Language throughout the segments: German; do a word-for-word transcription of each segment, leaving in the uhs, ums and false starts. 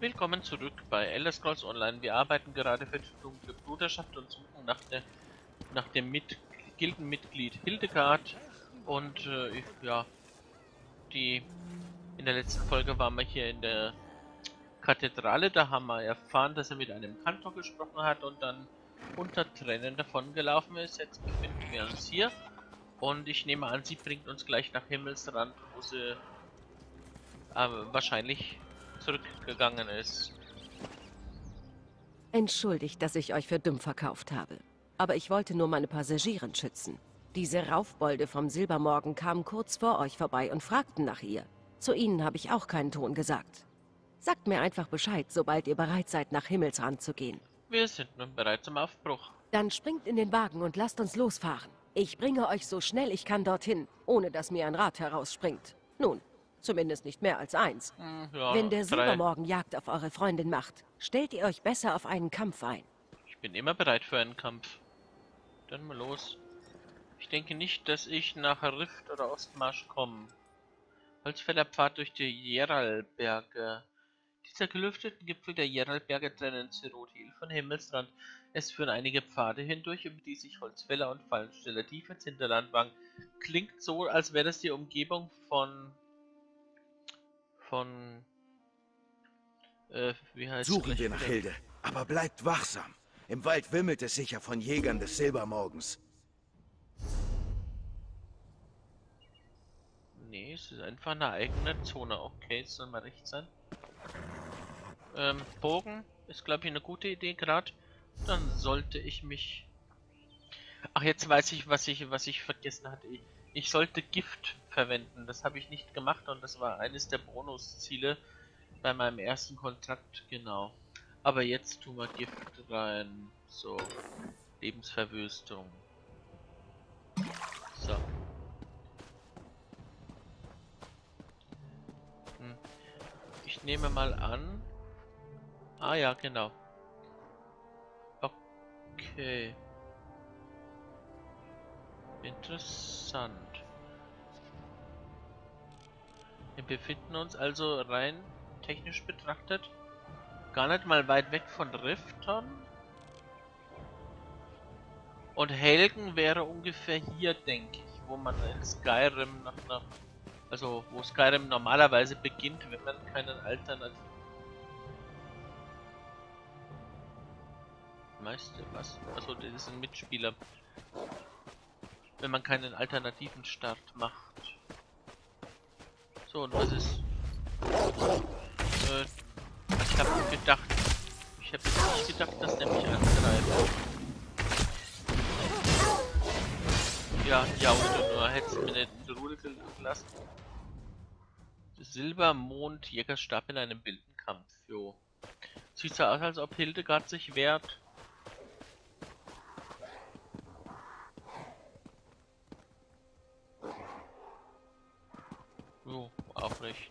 Willkommen zurück bei Elder Scrolls Online. Wir arbeiten gerade für die dunkle Bruderschaft und suchen nach, der, nach dem Mit Gildenmitglied Hildegard. Und äh, ja, die in der letzten Folge waren wir hier in der Kathedrale. Da haben wir erfahren, dass er mit einem Kantor gesprochen hat und dann unter Tränen davon gelaufen ist. Jetzt befinden wir uns hier. Und ich nehme an, sie bringt uns gleich nach Himmelsrand, wo sie äh, wahrscheinlich zurückgegangen ist. Entschuldigt, dass ich euch für dumm verkauft habe. Aber ich wollte nur meine Passagieren schützen. Diese Raufbolde vom Silbermorgen kamen kurz vor euch vorbei und fragten nach ihr. Zu ihnen habe ich auch keinen Ton gesagt. Sagt mir einfach Bescheid, sobald ihr bereit seid, nach Himmelsrand zu gehen. Wir sind nun bereit zum Aufbruch. Dann springt in den Wagen und lasst uns losfahren. Ich bringe euch so schnell ich kann dorthin, ohne dass mir ein Rad herausspringt. Nun, zumindest nicht mehr als eins. Hm, ja, Wenn der drei. Silbermorgen Jagd auf eure Freundin macht, stellt ihr euch besser auf einen Kampf ein. Ich bin immer bereit für einen Kampf. Dann mal los. Ich denke nicht, dass ich nach Rift oder Ostmarsch komme. Holzfällerpfad durch die Jeralberge. Dieser gelüfteten Gipfel der Jeralberge trennen Cyrodiil von Himmelsrand. Es führen einige Pfade hindurch, über die sich Holzfäller und Fallensteller tief ins Hinterland wagen. Klingt so, als wäre das die Umgebung von... von... Äh, wie heißt es? Suchen wir nach Hilde, aber bleibt wachsam. Im Wald wimmelt es sicher von Jägern des Silbermorgens. Nee, es ist einfach eine eigene Zone. Okay, es soll mal recht sein. Ähm, Bogen ist, glaube ich, eine gute Idee gerade. Dann sollte ich mich... Ach, jetzt weiß ich, was ich, was ich vergessen hatte. Ich, ich sollte Gift verwenden. Das habe ich nicht gemacht und das war eines der Bonusziele bei meinem ersten Kontrakt, genau. Aber jetzt tun wir Gift rein. So. Lebensverwüstung. So. Hm. Ich nehme mal an. Ah ja, genau. Okay. Interessant. Wir befinden uns also rein technisch betrachtet gar nicht mal weit weg von Rifton. Und Helgen wäre ungefähr hier, denke ich, wo man in Skyrim nach einer, also wo Skyrim normalerweise beginnt, wenn man keinen alternativen Meister, was? Also das ist ein Mitspieler. Wenn man keinen alternativen Start macht. So, und was ist? Äh, ich habe gedacht, ich habe jetzt nicht gedacht, dass der mich angreift. Ja, ja, oder nur hättest du mir nicht in Ruhe gelassen. Silbermond, Jägerstab in einem wilden Kampf. Jo. Sieht so aus, als ob Hildegard sich wehrt. Jo, auch recht.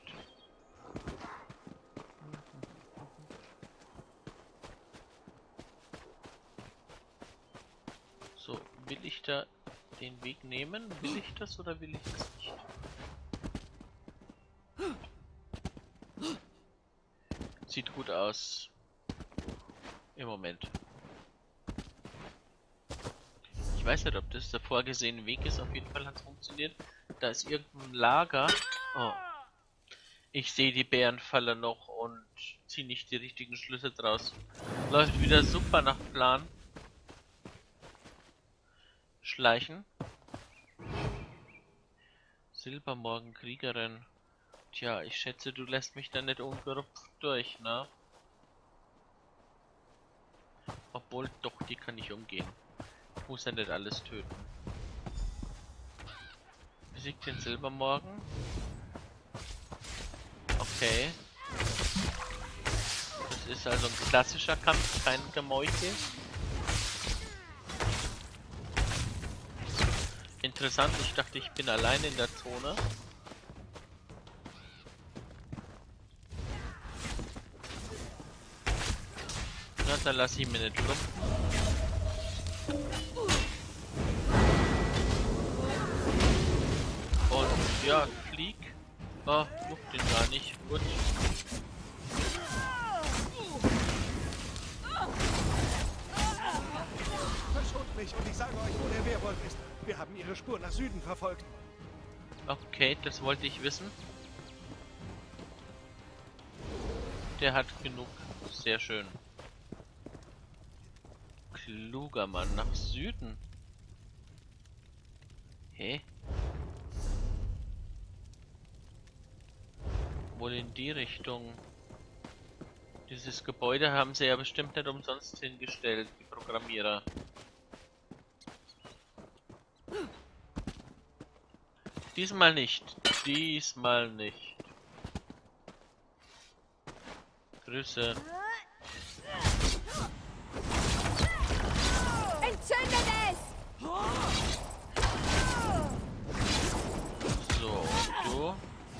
So, will ich da den Weg nehmen? Will ich das oder will ich das nicht? Sieht gut aus. Im Moment. Ich weiß nicht, ob das der vorgesehene Weg ist. Auf jeden Fall hat es funktioniert. Da ist irgendein Lager. Oh. Ich sehe die Bärenfalle noch und ziehe nicht die richtigen Schlüsse draus. Läuft wieder super nach Plan. Schleichen. Silbermorgen Kriegerin. Tja, ich schätze, du lässt mich da nicht ungerupft durch, ne? Obwohl, doch, die kann ich umgehen. Ich muss ja nicht alles töten. Besiegt den Silbermorgen. Okay. Das ist also ein klassischer Kampf, kein Gemeuche. Interessant, ich dachte, ich bin allein in der Zone. Na, dann lasse ich mir nicht lumpen. Und ja, flieg. Oh, juckt den gar nicht. Gut. sucht mich und ich sage euch, wo der Werwolf ist. Wir haben ihre Spur nach Süden verfolgt. Okay, das wollte ich wissen. Der hat genug. Sehr schön. Kluger Mann, nach Süden. Hä? Wohl in die Richtung. Dieses Gebäude haben sie ja bestimmt nicht umsonst hingestellt, die Programmierer. Diesmal nicht. Diesmal nicht. Grüße. Entzündet es! So, du.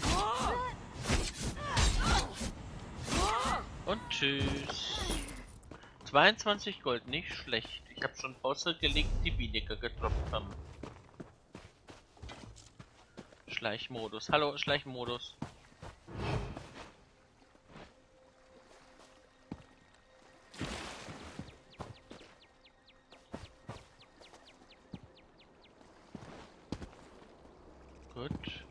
Und tschüss. zweiundzwanzig Gold, nicht schlecht. Ich habe schon Bosse gelegt, die weniger getroppt haben. Schleichmodus. Hallo, Schleichmodus. Gut.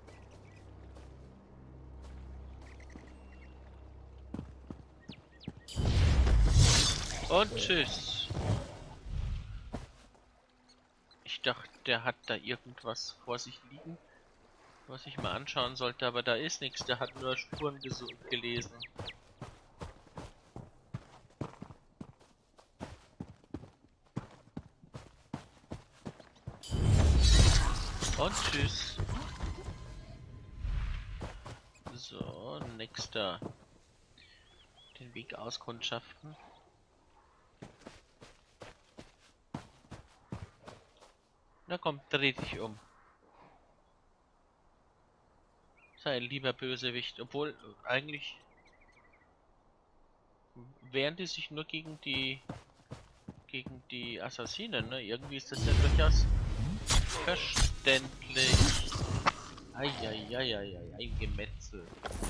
Und tschüss. Ich dachte, der hat da irgendwas vor sich liegen, was ich mal anschauen sollte, aber da ist nichts. Der hat nur Spuren gelesen. Und tschüss. So, nächster. Den Weg auskundschaften. Na komm, dreh dich um. Sei lieber Bösewicht. Obwohl, eigentlich wehren die sich nur gegen die gegen die Assassinen, ne? Irgendwie ist das ja durchaus verständlich. Eieieiei, ein Gemetzel.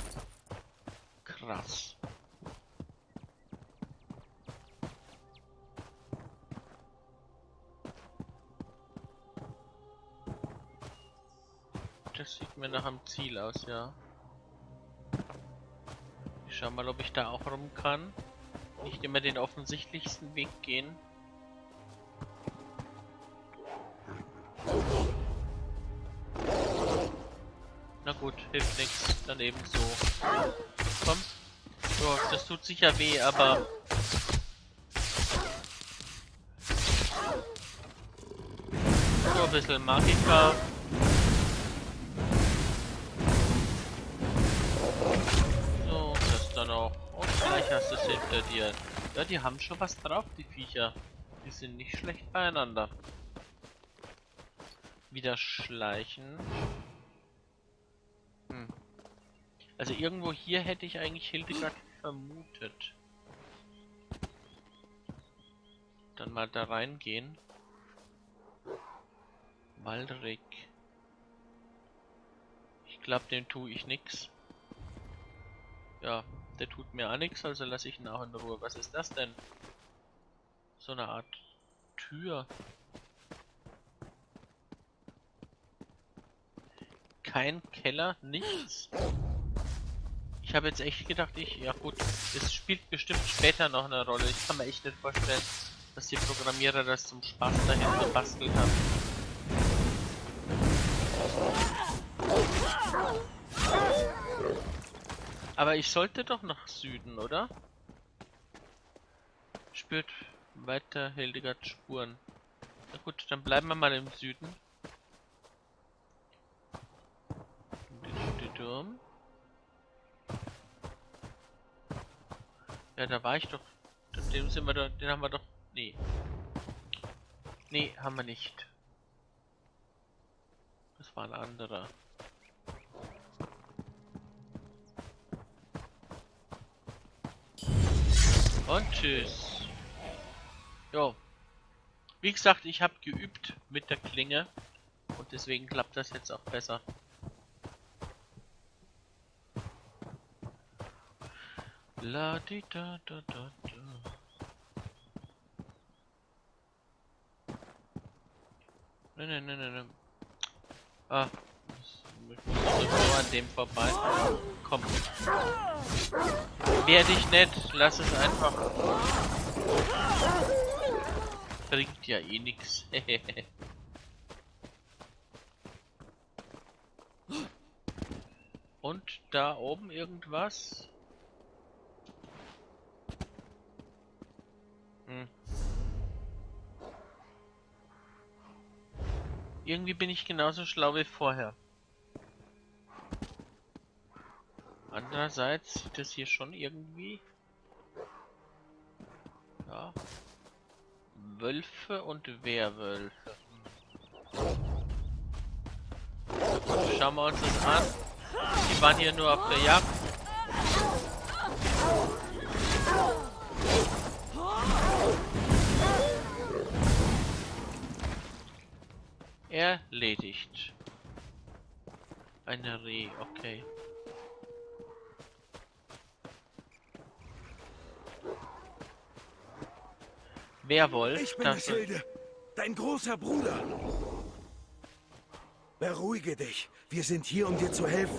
Krass. Das sieht mir nach einem Ziel aus, ja. Ich schau mal, ob ich da auch rum kann. Nicht immer den offensichtlichsten Weg gehen. Na gut, hilft nichts. Dann eben so. Komm. So, das tut sicher weh, aber... So ein bisschen Magika. So, das dann auch. Und gleich hast du es hinter dir. Ja, die haben schon was drauf, die Viecher. Die sind nicht schlecht beieinander. Wieder schleichen. Hm. Also irgendwo hier hätte ich eigentlich Hildegard vermutet. Dann mal da reingehen. Waldrick. Ich glaube, dem tue ich nix. Ja, der tut mir auch nichts, also lasse ich ihn auch in Ruhe. Was ist das denn? So eine Art Tür. Kein Keller, nichts. Ich habe jetzt echt gedacht, ich, ja gut, es spielt bestimmt später noch eine Rolle. Ich kann mir echt nicht vorstellen, dass die Programmierer das zum Spaß dahin gebastelt haben. Aber ich sollte doch nach Süden, oder? Spürt weiter Hildegard Spuren. Na gut, dann bleiben wir mal im Süden. Ja, da war ich doch. Den sind wir doch. Den haben wir doch. Nee. Nee, haben wir nicht. Das war ein anderer. Und tschüss. Jo. Wie gesagt, ich habe geübt mit der Klinge. Und deswegen klappt das jetzt auch besser. La di da da da da. Nein, nein, nein, nein, nein. Ah. Ich muss nur an dem vorbei. Komm. Wehr dich nicht. Lass es einfach. Bringt ja eh nix. Und da oben irgendwas? Hm. Irgendwie bin ich genauso schlau wie vorher. Andererseits sieht das hier schon irgendwie... Ja. Wölfe und Werwölfe. Schauen wir uns das an. Die waren hier nur auf der Jagd. Erledigt. Eine Reh, okay. Werwolf, Ich bin das es, Hilde, dein großer Bruder. Beruhige dich. Wir sind hier, um dir zu helfen.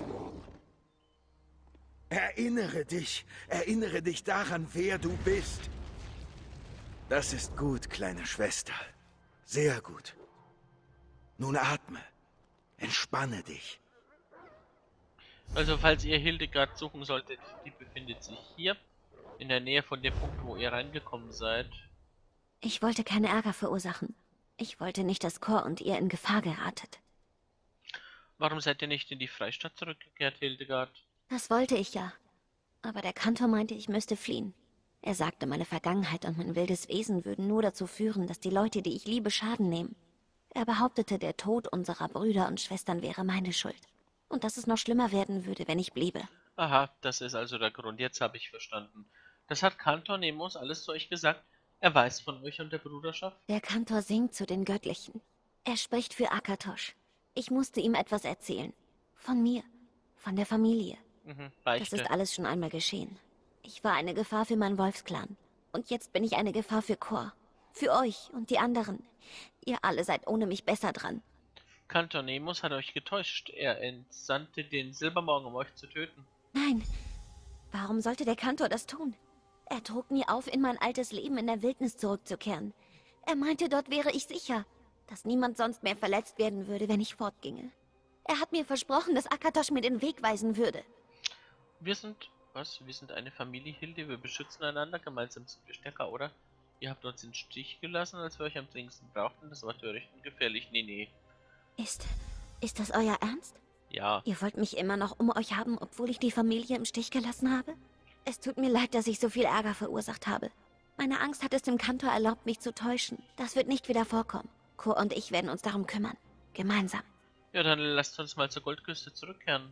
Erinnere dich. Erinnere dich daran, wer du bist. Das ist gut, kleine Schwester. Sehr gut. Nun atme. Entspanne dich. Also falls ihr Hildegard suchen solltet, die befindet sich hier. In der Nähe von dem Punkt, wo ihr reingekommen seid. Ich wollte keine Ärger verursachen. Ich wollte nicht, dass Cor und ihr in Gefahr geratet. Warum seid ihr nicht in die Freistadt zurückgekehrt, Hildegard? Das wollte ich ja. Aber der Kantor meinte, ich müsste fliehen. Er sagte, meine Vergangenheit und mein wildes Wesen würden nur dazu führen, dass die Leute, die ich liebe, Schaden nehmen. Er behauptete, der Tod unserer Brüder und Schwestern wäre meine Schuld. Und dass es noch schlimmer werden würde, wenn ich bliebe. Aha, das ist also der Grund. Jetzt habe ich verstanden. Das hat Kantor Nemos alles zu euch gesagt? Er weiß von euch und der Bruderschaft? Der Kantor singt zu den Göttlichen. Er spricht für Akatosh. Ich musste ihm etwas erzählen. Von mir. Von der Familie. Mhm, das ist alles schon einmal geschehen. Ich war eine Gefahr für meinen Wolfsklan. Und jetzt bin ich eine Gefahr für Cor. Für euch und die anderen. Ihr alle seid ohne mich besser dran. Kantor Nemos hat euch getäuscht. Er entsandte den Silbermorgen, um euch zu töten. Nein. Warum sollte der Kantor das tun? Er trug mir auf, in mein altes Leben in der Wildnis zurückzukehren. Er meinte, dort wäre ich sicher, dass niemand sonst mehr verletzt werden würde, wenn ich fortginge. Er hat mir versprochen, dass Akatosh mir den Weg weisen würde. Wir sind... Was? Wir sind eine Familie, Hilde. Wir beschützen einander. Gemeinsam sind wir stärker, oder? Ihr habt uns in den Stich gelassen, als wir euch am dringendsten brauchten. Das war töricht und gefährlich. Nee, nee. Ist... ist das euer Ernst? Ja. Ihr wollt mich immer noch um euch haben, obwohl ich die Familie im Stich gelassen habe? Es tut mir leid, dass ich so viel Ärger verursacht habe. Meine Angst hat es dem Kantor erlaubt, mich zu täuschen. Das wird nicht wieder vorkommen. Cor und ich werden uns darum kümmern. Gemeinsam. Ja, dann lasst uns mal zur Goldküste zurückkehren.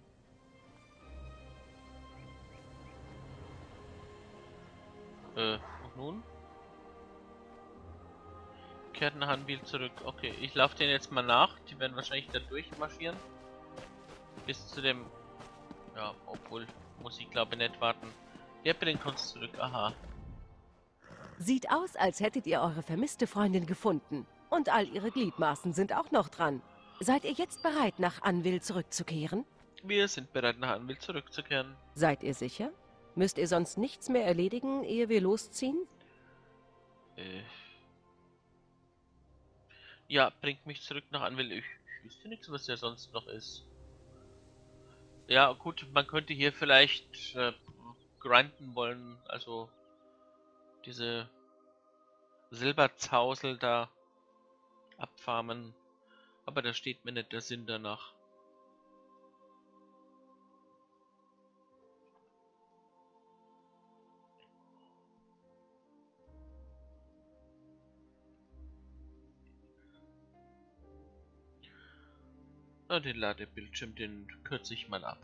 Äh, und nun? Kehrt nach Anwil zurück. Okay, ich laufe denen jetzt mal nach. Die werden wahrscheinlich da durchmarschieren. Bis zu dem... Ja, obwohl, muss ich glaube nicht warten. Wer bringt uns zurück? Aha. Sieht aus, als hättet ihr eure vermisste Freundin gefunden. Und all ihre Gliedmaßen sind auch noch dran. Seid ihr jetzt bereit, nach Anwil zurückzukehren? Wir sind bereit, nach Anwil zurückzukehren. Seid ihr sicher? Müsst ihr sonst nichts mehr erledigen, ehe wir losziehen? Äh... Ja, bringt mich zurück nach Anwil. Ich, ich wüsste nichts, was ja sonst noch ist. Ja, gut, man könnte hier vielleicht äh, grinden wollen, also diese Silberzausel da abfarmen. Aber da steht mir nicht der Sinn danach. Na, den Ladebildschirm, den kürze ich mal ab.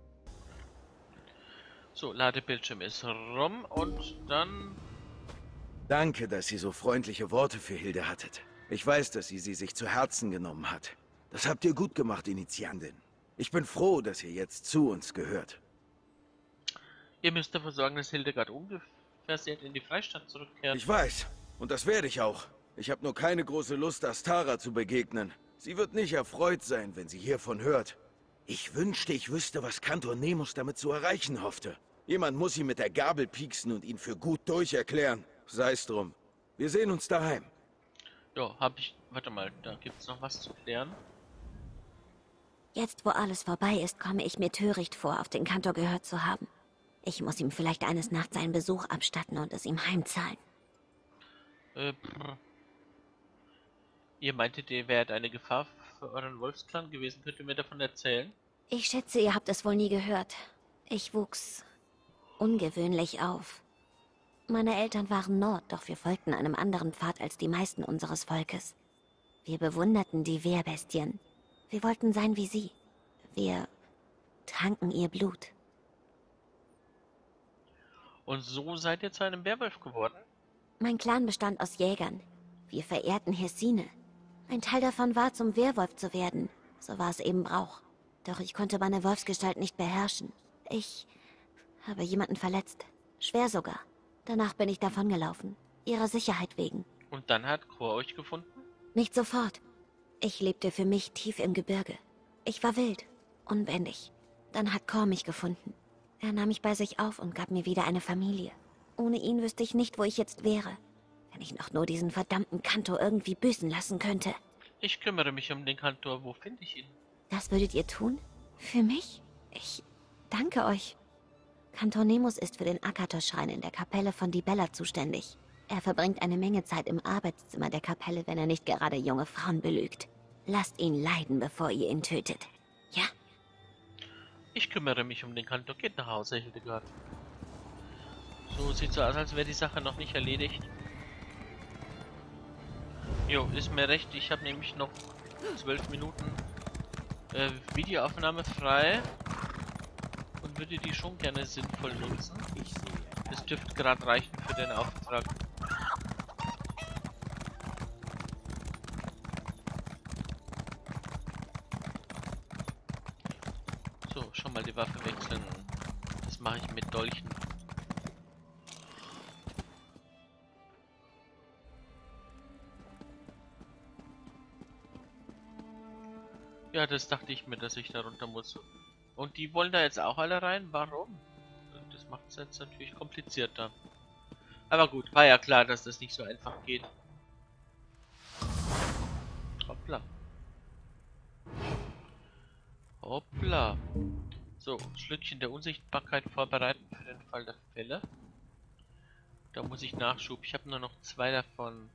So, Ladebildschirm ist rum und dann... Danke, dass Sie so freundliche Worte für Hilde hattet. Ich weiß, dass sie sie sich zu Herzen genommen hat. Das habt ihr gut gemacht, Initiandin. Ich bin froh, dass ihr jetzt zu uns gehört. Ihr müsst dafür sorgen, dass Hildegard unversehrt in die Freistadt zurückkehrt. Ich weiß. Und das werde ich auch. Ich habe nur keine große Lust, Astara zu begegnen. Sie wird nicht erfreut sein, wenn sie hiervon hört. Ich wünschte, ich wüsste, was Kantor Nemus damit zu erreichen hoffte. Jemand muss ihn mit der Gabel pieksen und ihn für gut durcherklären. Sei's drum. Wir sehen uns daheim. Ja, hab ich... Warte mal, da gibt's noch was zu klären. Jetzt, wo alles vorbei ist, komme ich mir töricht vor, auf den Kantor gehört zu haben. Ich muss ihm vielleicht eines Nachts seinen Besuch abstatten und es ihm heimzahlen. Äh, brr. Ihr meintet, ihr wärt eine Gefahr für euren Wolfsklan gewesen. Könnt ihr mir davon erzählen? Ich schätze, ihr habt es wohl nie gehört. Ich wuchs ungewöhnlich auf. Meine Eltern waren Nord, doch wir folgten einem anderen Pfad als die meisten unseres Volkes. Wir bewunderten die Wehrbestien. Wir wollten sein wie sie. Wir tranken ihr Blut. Und so seid ihr zu einem Werwolf geworden? Mein Clan bestand aus Jägern. Wir verehrten Hessine. Ein Teil davon war, zum Werwolf zu werden. So war es eben Brauch. Doch ich konnte meine Wolfsgestalt nicht beherrschen. Ich habe jemanden verletzt. Schwer sogar. Danach bin ich davongelaufen. Ihrer Sicherheit wegen. Und dann hat Chor euch gefunden? Nicht sofort. Ich lebte für mich tief im Gebirge. Ich war wild, unbändig. Dann hat Chor mich gefunden. Er nahm mich bei sich auf und gab mir wieder eine Familie. Ohne ihn wüsste ich nicht, wo ich jetzt wäre. Wenn ich noch nur diesen verdammten Kantor irgendwie büßen lassen könnte. Ich kümmere mich um den Kantor. Wo finde ich ihn? Das würdet ihr tun? Für mich? Ich danke euch. Kantor Nemus ist für den Akatos-Schrein in der Kapelle von Dibella zuständig. Er verbringt eine Menge Zeit im Arbeitszimmer der Kapelle, wenn er nicht gerade junge Frauen belügt. Lasst ihn leiden, bevor ihr ihn tötet. Ja? Ich kümmere mich um den Kantor. Geht nach Hause, Hildegard. So sieht so aus, als wäre die Sache noch nicht erledigt. Jo, ist mir recht. Ich habe nämlich noch zwölf Minuten äh, Videoaufnahme frei und würde die schon gerne sinnvoll nutzen. Das dürfte gerade reichen für den Auftrag. So, schon mal die Waffe wechseln. Das mache ich mit Dolchen. Ja, das dachte ich mir, dass ich da runter muss. Und die wollen da jetzt auch alle rein? Warum? Das macht es jetzt natürlich komplizierter. Aber gut, war ja klar, dass das nicht so einfach geht. Hoppla. Hoppla. So, Schlückchen der Unsichtbarkeit vorbereiten für den Fall der Fälle. Da muss ich Nachschub. Ich habe nur noch zwei davon.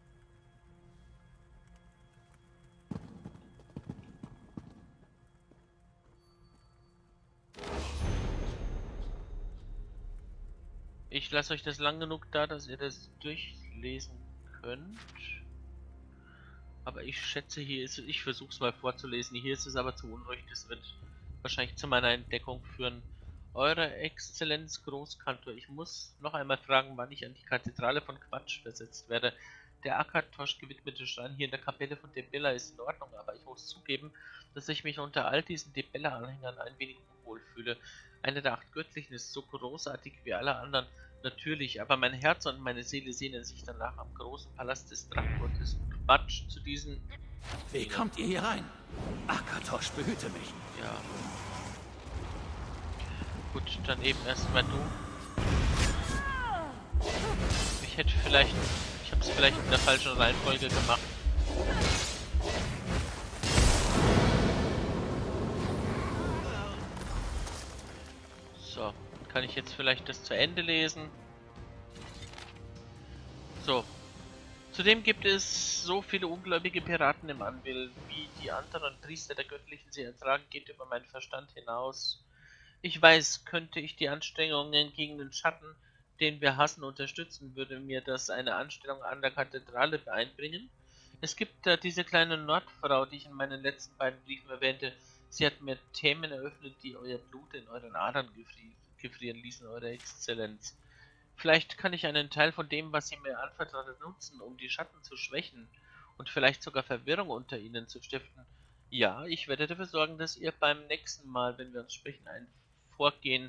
Ich lasse euch das lang genug da, dass ihr das durchlesen könnt. Aber ich schätze, hier ist es, ich versuche es mal vorzulesen, hier ist es aber zu unruhig, das wird wahrscheinlich zu meiner Entdeckung führen. Eure Exzellenz Großkantor, ich muss noch einmal fragen, wann ich an die Kathedrale von Quatsch versetzt werde. Der Akatosh gewidmete Schrein hier in der Kapelle von Dibella ist in Ordnung, aber ich muss zugeben, dass ich mich unter all diesen Dibella-Anhängern ein wenig unwohl fühle. Einer der acht Göttlichen ist so großartig wie alle anderen, natürlich, aber mein Herz und meine Seele sehnen sich danach am großen Palast des Drachgottes und Quatsch zu diesen... Wie kommt ihr hier rein? Akatosh, behüte mich. Ja. Gut, dann eben erstmal du. Ich hätte vielleicht... Ich habe es vielleicht in der falschen Reihenfolge gemacht. So, kann ich jetzt vielleicht das zu Ende lesen? So. Zudem gibt es so viele ungläubige Piraten im Anvil, wie die anderen Priester der Göttlichen sie ertragen, geht über meinen Verstand hinaus. Ich weiß, könnte ich die Anstrengungen gegen den Schatten, den wir hassen, unterstützen, würde mir das eine Anstellung an der Kathedrale einbringen. Es gibt da diese kleine Nordfrau, die ich in meinen letzten beiden Briefen erwähnte. Sie hat mir Themen eröffnet, die euer Blut in euren Adern gefri gefrieren ließen, eure Exzellenz. Vielleicht kann ich einen Teil von dem, was sie mir anvertraut hat, nutzen, um die Schatten zu schwächen und vielleicht sogar Verwirrung unter ihnen zu stiften. Ja, ich werde dafür sorgen, dass ihr beim nächsten Mal, wenn wir uns sprechen, ein Vorgehen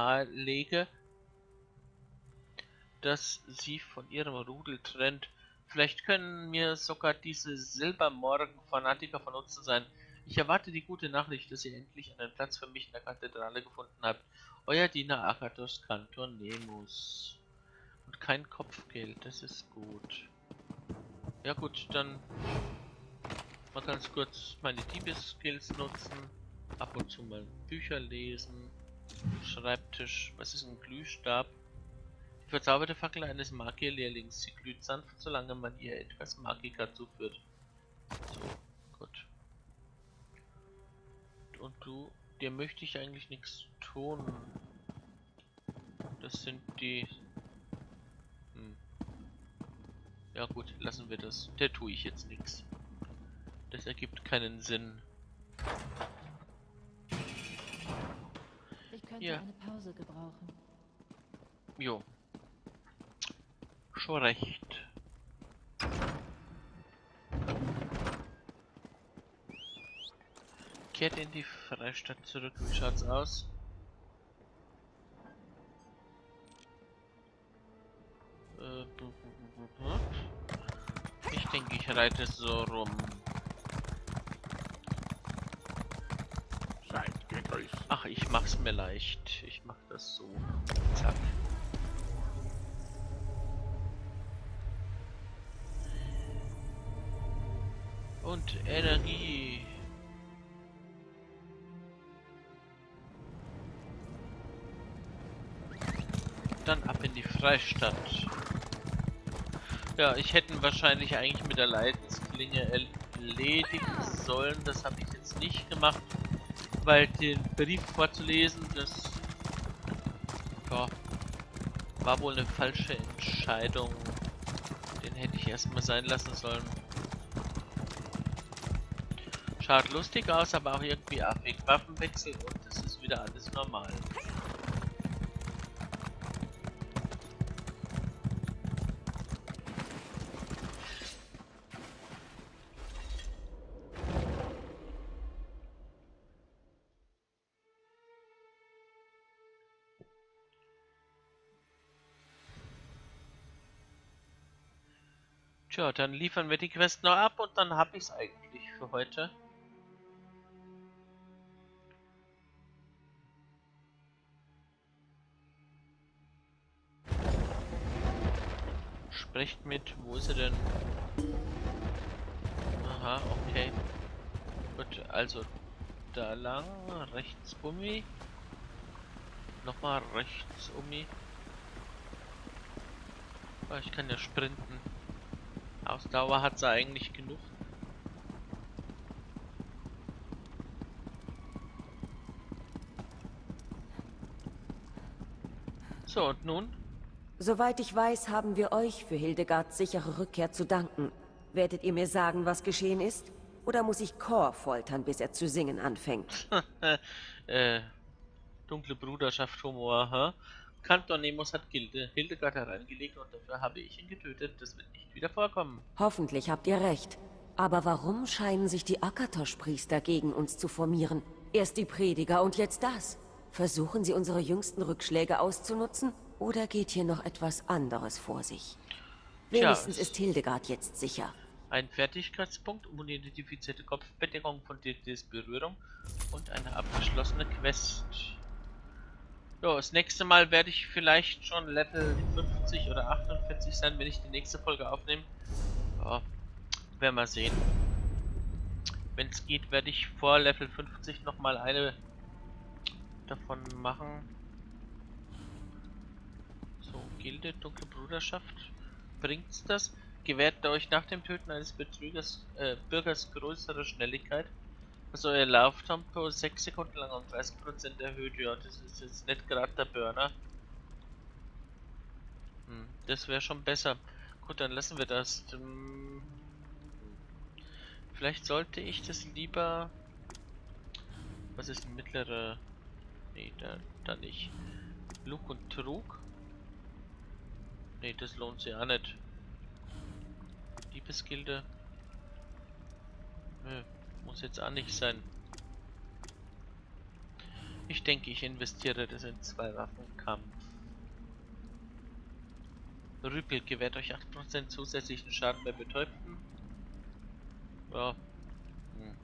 nahelege, das sie von ihrem Rudel trennt. Vielleicht können mir sogar diese Silbermorgen-Fanatiker von Nutzen sein. Ich erwarte die gute Nachricht, dass ihr endlich einen Platz für mich in der Kathedrale gefunden habt. Euer Diener Agathos Cantor Nemus. Und kein Kopfgeld, das ist gut. Ja gut, dann mal ganz kurz meine Diebeskills nutzen. Ab und zu mal Bücher lesen. Schreibtisch, was ist ein Glühstab? Die verzauberte Fackel eines Magierlehrlings. Sie glüht sanft, solange man ihr etwas Magika zuführt. So, gut. Und du, dir möchte ich eigentlich nichts tun. Das sind die... Hm. Ja gut, lassen wir das. Der tue ich jetzt nichts. Das ergibt keinen Sinn. Ich könnte Ja. eine Pause gebrauchen. Jo. Schon recht. Kehrt in die Freistadt zurück. Wie schaut's aus? Äh, bu- bu- bu- bu- bu. Ich denke, ich reite so rum. Seid gegrüßt. Ach, ich mach's mir leicht. Ich mach das so. Zack. Und Energie. Dann ab in die Freistadt. Ja, ich hätte ihn wahrscheinlich eigentlich mit der Leidensklinge erledigen sollen. Das habe ich jetzt nicht gemacht, weil den Brief vorzulesen, das ja, war wohl eine falsche Entscheidung. Den hätte ich erstmal sein lassen sollen. Schaut lustig aus, aber auch irgendwie affig. Waffenwechsel und es ist wieder alles normal. Tja, dann liefern wir die Quest noch ab und dann hab ich's eigentlich für heute. Sprecht mit, wo ist er denn? Aha, okay. Gut, also da lang, rechts ummi. Nochmal rechts ummi. Oh, ich kann ja sprinten. Ausdauer hat sie eigentlich genug. So, und nun? Soweit ich weiß, haben wir euch für Hildegards sichere Rückkehr zu danken. Werdet ihr mir sagen, was geschehen ist? Oder muss ich Kor foltern, bis er zu singen anfängt? äh, dunkle Bruderschaft Humor, hä? Cantor Nemus hat Gilde Hildegard hereingelegt und dafür habe ich ihn getötet. Das wird nicht wieder vorkommen. Hoffentlich habt ihr recht. Aber warum scheinen sich die Akatosh-Priester gegen uns zu formieren? Erst die Prediger und jetzt das. Versuchen sie unsere jüngsten Rückschläge auszunutzen? Oder geht hier noch etwas anderes vor sich? Wenigstens Tja, ist Hildegard jetzt sicher. Ein Fertigkeitspunkt, unidentifizierte Kopfbedeckung von D Ds Berührung und eine abgeschlossene Quest. Jo, das nächste Mal werde ich vielleicht schon Level fünfzig oder achtundvierzig sein, wenn ich die nächste Folge aufnehme. Ja, werden wir sehen. Wenn es geht, werde ich vor Level fünfzig nochmal eine davon machen. So, Gilde, Dunkle Bruderschaft. Bringt's das? Gewährt euch nach dem Töten eines Betrügers, äh, Bürgers größere Schnelligkeit. Also euer Lauftempo sechs Sekunden lang um dreißig Prozent erhöht. Ja, das ist jetzt nicht gerade der Burner. Hm, das wäre schon besser. Gut, dann lassen wir das. Hm, vielleicht sollte ich das lieber... Was ist ein mittlere... Nee, da, da nicht. Lug und Trug? Nee, das lohnt sich auch nicht. Diebesgilde? Nö, muss jetzt auch nicht sein. Ich denke, ich investiere das in zwei Waffenkampf. Rüpel gewährt euch acht Prozent zusätzlichen Schaden bei Betäubten. Ja. Hm.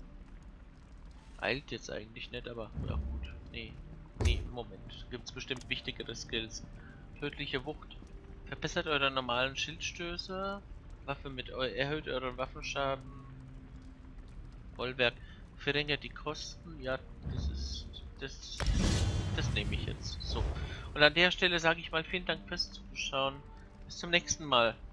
Eilt jetzt eigentlich nicht, aber ja gut. Nee. Nee, Moment. Gibt's bestimmt wichtigere Skills. Tödliche Wucht. Verbessert eure normalen Schildstöße. Waffe mit eu erhöht euren Waffenschaden. Bollwerk. Verringert die Kosten. Ja, das ist. Das. Das nehme ich jetzt. So. Und an der Stelle sage ich mal vielen Dank fürs Zuschauen. Bis zum nächsten Mal.